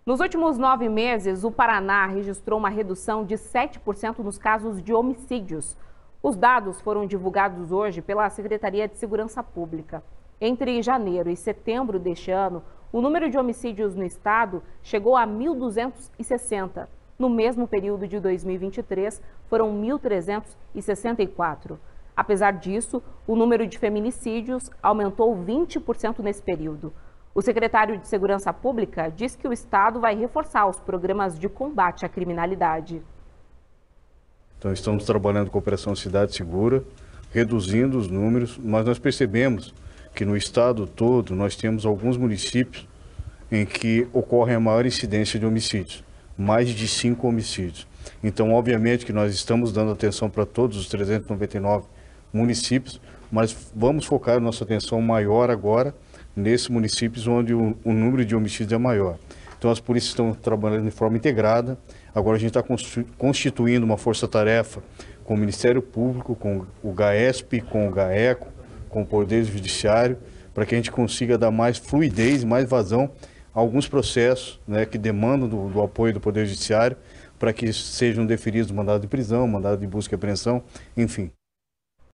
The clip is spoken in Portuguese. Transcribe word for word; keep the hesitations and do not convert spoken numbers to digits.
Nos últimos nove meses, o Paraná registrou uma redução de sete por cento nos casos de homicídios. Os dados foram divulgados hoje pela Secretaria de Segurança Pública. Entre janeiro e setembro deste ano, o número de homicídios no estado chegou a mil duzentos e sessenta. No mesmo período de dois mil e vinte e três, foram mil trezentos e sessenta e quatro. Apesar disso, o número de feminicídios aumentou vinte por cento nesse período. O secretário de Segurança Pública diz que o estado vai reforçar os programas de combate à criminalidade. Então, estamos trabalhando com a Operação Cidade Segura, reduzindo os números, mas nós percebemos que no estado todo nós temos alguns municípios em que ocorre a maior incidência de homicídios, mais de cinco homicídios. Então, obviamente que nós estamos dando atenção para todos os trezentos e noventa e nove municípios, mas vamos focar a nossa atenção maior agora nesses municípios onde o, o número de homicídios é maior. Então as polícias estão trabalhando de forma integrada. Agora a gente está constituindo uma força-tarefa com o Ministério Público, com o GAESP, com o GAECO, com o Poder Judiciário, para que a gente consiga dar mais fluidez, mais vazão a alguns processos, né, que demandam do, do apoio do Poder Judiciário, para que sejam deferidos mandado de prisão, mandado de busca e apreensão, enfim.